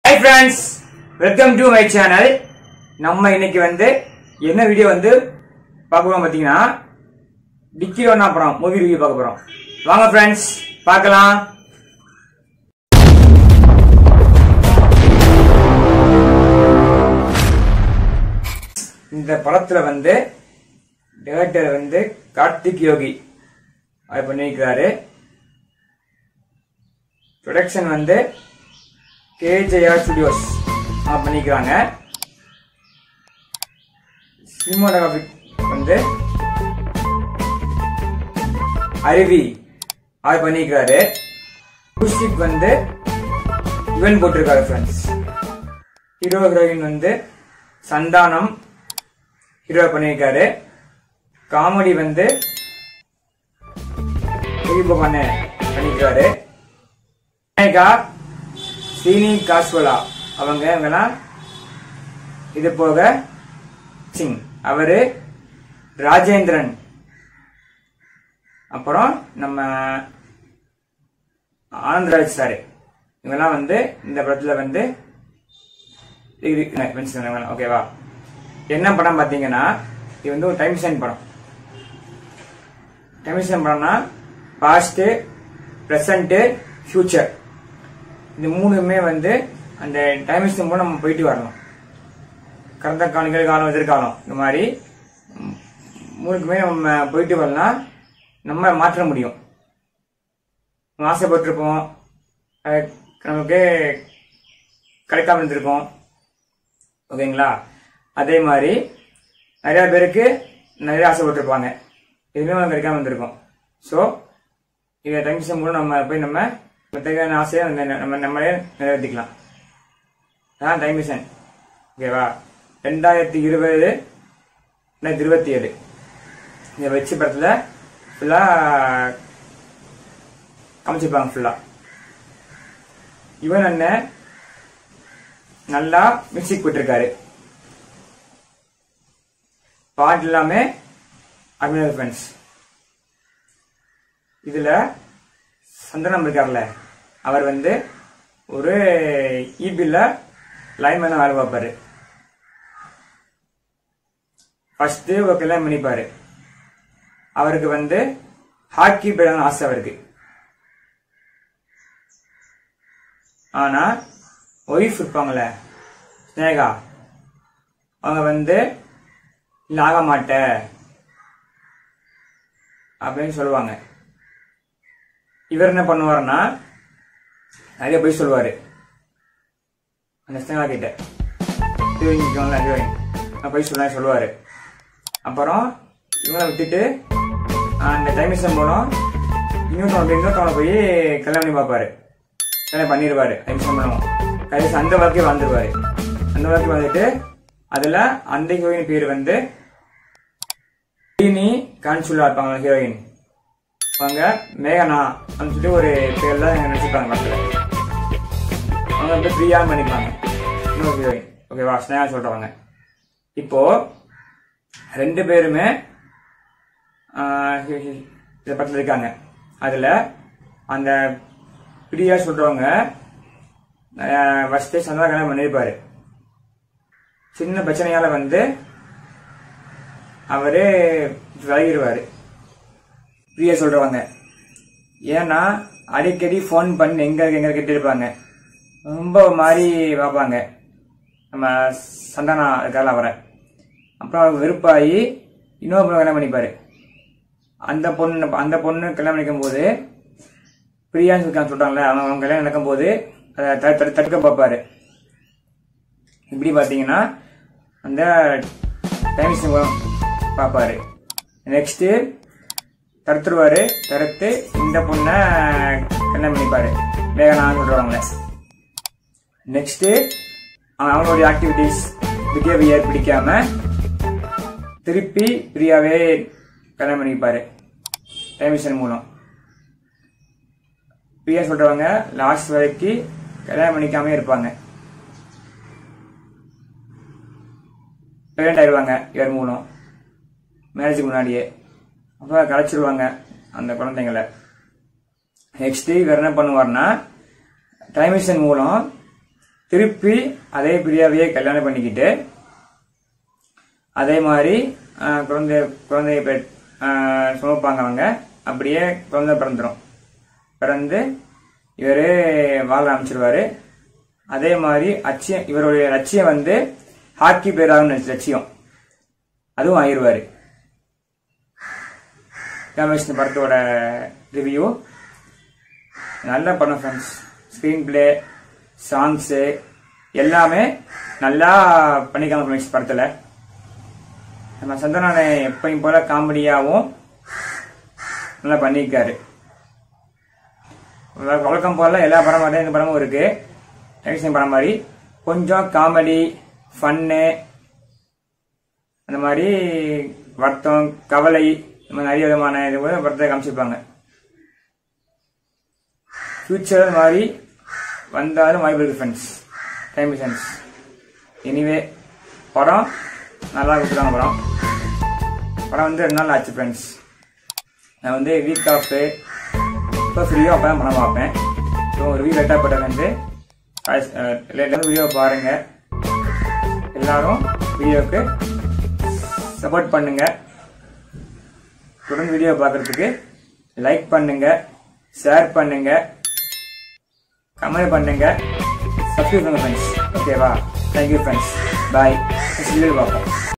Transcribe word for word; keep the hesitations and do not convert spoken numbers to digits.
Hi friends, welcome to my channel. நம்ம இன்னைக்கு வந்து என்ன வீடியோ வந்து பார்க்க போறோம் பாத்தீங்கன்னா டிக்கிலோனா படம் மூவி ரிவ்யூ பார்க்க போறோம். வாங்க friends பார்க்கலாம். இந்த படத்துல வந்து டைரக்டர் வந்து கார்த்திக் யோகி அது பண்ணிருக்காரு. ப்ரொடக்ஷன் வந்து கே ஜெயா ஸ்டுடியோஸ் பண்ணிக்கிறாங்க. சினிமாட்டோகிராஃபி வந்து அருவி அது பண்ணிக்கிறாரு. மியூசிக் வந்து இவன் போட்டிருக்காரு ஃப்ரெண்ட்ஸ். ஹீரோ ஹீரோயின் வந்து சந்தானம் ஹீரோ பண்ணிருக்காரு. காமெடி வந்து பண்ணிக்கிறாரு. சீனி காஸ்வலா அவங்க இவங்கெல்லாம் இது போக சிங் அவரு ராஜேந்திரன் அப்புறம் நம்ம ஆனந்தராஜ் சார் இவங்கெல்லாம் வந்து இந்த படத்துல வந்து ஓகேவா. என்ன படம் பாத்தீங்கன்னா இது வந்து ஒரு டைம் ஸ்பெண்ட் படம். டைம் ஸ்பெண்ட் படம்னா பாஸ்ட் பிரசன்ட் ஃபியூச்சர் இந்த மூணுமே வந்து அந்த டைம் ஸ்பெண்ட் போது நம்ம போயிட்டு வரணும். கடந்த காலம் நிகழ்காலம் எதிர்காலம் இந்த மாதிரி மூணுக்குமே நம்ம போயிட்டு வரலாம். நம்ம மாற்ற முடியும். நம்ம ஆசைப்பட்டிருப்போம், நமக்கு கிடைக்காம இருந்திருக்கோம் ஓகேங்களா. அதே மாதிரி நிறைய பேருக்கு நிறைய ஆசைப்பட்டிருப்பாங்க, எதுவுமே நம்ம கிடைக்காம இருந்திருக்கோம். ஸோ இதை டைம் ஸ்பெண்ட் போது நம்ம போய் நம்ம தேவையான ஆசையை நம்ம நம்மளே நிறைவேற்றிக்கலாம். அதான் டைம் மிஷன் ஓகேவா. ரெண்டாயிரத்தி இருபது ரெண்டாயிரத்தி இருபத்தி ஏழு இதை வச்சு படத்துல ஃபுல்லா காமிச்சிருப்பாங்க. ஃபுல்லா இவன் அண்ணன் நல்லா மியூசிக் போட்டிருக்காரு. பாட்டு எல்லாமே அபிநய ஃப்ரெண்ட்ஸ். இதுல சந்தனம் இருக்கார்ல அவர் வந்து ஒரு ஈபில லைன்மேன் வேலை பார்ப்பாரு. ஃபர்ஸ்ட் ஒரு கல்யாணம் பண்ணிப்பாரு. அவருக்கு வந்து ஹாக்கி பிளேயர் ஆசை அவருக்கு. ஆனா ஒய்ஃப் இருப்பாங்களே ஸ்னேகா அவங்க வந்து இல்ல ஆக மாட்ட அப்படின்னு சொல்லுவாங்க. இவர் என்ன பண்ணுவாருன்னா நிறைய போய் சொல்லுவாரு அந்த ஸ்னேகா கிட்ட. ஹீரோயின் போய் சொல்ல சொல்லுவாரு. அப்புறம் இவங்களை விட்டுட்டு அந்த டைமிஷன் மூலம் இன்னொருத்தவங்க இன்னொருத்தவங்களை போய் கல்யாணம் பண்ணி பார்ப்பாரு. கல்யாணம் பண்ணிடுவாரு. டைமிஷன் மூலம் கடைசி அந்த வாழ்க்கையை வாழ்ந்துருவாரு. அந்த வாழ்க்கை வந்துட்டு அதுல அந்த ஹீரோயின் பேர் வந்து கான்சுலா இருப்பாங்க. ஹீரோயின் அவங்க மேகனா அப்படின்னு சொல்லிட்டு ஒரு பேர்ல நினைச்சிருப்பாங்க படத்துல. அவங்க வந்து ஃப்ரீயா பண்ணிப்பாங்க இன்னொரு ஹீரோயின் ஓகேவா. ஸ்னேகா சொல்றவங்க இப்போ ரெண்டு பேருமே இந்த படத்துல இருக்காங்க. அதுல அந்த பிரியா சொல்றவங்க ஃபர்ஸ்ட் சந்தா கல்யாணம் பண்ணிருப்பாரு. சின்ன பிரச்சனையால வந்து அவரு விலகிடுவாரு பிரியா சொல்றவங்க. ஏன்னா அடிக்கடி போன் பண்ணி எங்க எங்க கிட்ட இருப்பாங்க. ரொம்ப மாறி பார்ப்பாங்க நம்ம சந்தானா இருக்கால அவரை. அப்புறம் அவர் வெறுப்பாயி இன்னொரு பொண்ணு கல்யாணம் பண்ணிப்பாரு. அந்த பொண்ணு அந்த பொண்ணு கல்யாணம் பண்ணிக்கும் போது பிரியான்னு சொல்றாங்களே அவங்க அவங்க கல்யாணம் நடக்கும் போது அதை தடுக்க பார்ப்பாரு. இப்படி பாத்தீங்கன்னா அந்த டைம் பார்ப்பாரு. நெக்ஸ்ட் தடுத்துருவாரு. தடுத்து இந்த பொண்ணை கல்யாணம் பண்ணிப்பாரு மேகனான்னு சொல்றாங்களே. நெக்ஸ்ட் அவங்களுடைய ஆக்டிவிட்டிஸ் பிஹேவியர் பிடிக்காம திருப்பி பிரியாவே கல்யாணம் பண்ணிப்பாரு டைமிஷன் மூலம். பிரியா சொல்றவங்க லாஸ்ட் வரைக்கும் கல்யாணம் பண்ணிக்காம இருப்பாங்க. பிரெக்னென்ட் ஆயிடுவாங்க இவர் மூலம் மேரேஜுக்கு முன்னாடியே. அப்புறம் கலைச்சிருவாங்க அந்த குழந்தைங்களை. நெக்ஸ்ட் இவர் என்ன பண்ணுவார்னா டைமிஷன் மூலம் திருப்பி அதே பிரியாவையே கல்யாணம் பண்ணிக்கிட்டு அதே மாதிரி குழந்தை குழந்தைய பெ சுமப்பாங்க அவங்க. அப்படியே குழந்தை பிறந்துடும். பிறந்து இவர் வாழ ஆரம்பிச்சிருவாரு. அதே மாதிரி அச்சியம் இவருடைய லட்சியம் வந்து ஹாக்கி பிளேயர் ஆகணும் லட்சியம், அதுவும் ஆயிடுவாரு. ராமேஸ்வரன் படத்தோட ரிவ்யூ நல்ல படம் ஃப்ரெண்ட்ஸ். ஸ்கிரீன் பிளே, சாங்ஸு எல்லாமே நல்லா பண்ணிக்காம ஃப்ரெண்ட்ஸ். படத்தில் நம்ம சந்தானம் எப்பயும் போல காமெடியாகவும் நல்லா பண்ணியிருக்காரு. வழக்கம் போல எல்லா படம் மாதிரி இந்த படமும் இருக்கு. ஆக்ஷன் படம் மாதிரி கொஞ்சம் காமெடி, ஃபன்னு, அந்த மாதிரி வருத்தம், கவலை, இந்த மாதிரி நிறைய விதமான இது கூட படத்தை காமிச்சிருப்பாங்க. ஃபியூச்சர் மாதிரி வந்தாலும் வாய்ப்பு இருக்கு ஃப்ரெண்ட்ஸ். டைம் சென்ஸ் எனிவே படம் நல்லா கொடுத்துருக்காங்க. படம் படம் வந்து ரெண்டு நாள் ஆச்சு ஃப்ரெண்ட்ஸ். நான் வந்து வீக் ஆஃப் இப்போ ஃப்ரீயோ அப்போ தான் படம் பார்ப்பேன். ஸோ ஒரு வீக் லேட்டாக போட்ட வந்து வீடியோ பாருங்க. எல்லாரும் வீடியோவுக்கு சப்போர்ட் பண்ணுங்க. தொடர்ந்து வீடியோ பார்க்கறதுக்கு லைக் பண்ணுங்க, ஷேர் பண்ணுங்க, கமெண்ட் பண்ணுங்க, சப்ஸ்கிரைப் பண்ணுங்க ஃப்ரெண்ட்ஸ். ஓகேவா? Thank you friends. Bye. Next video பார்ப்போம்.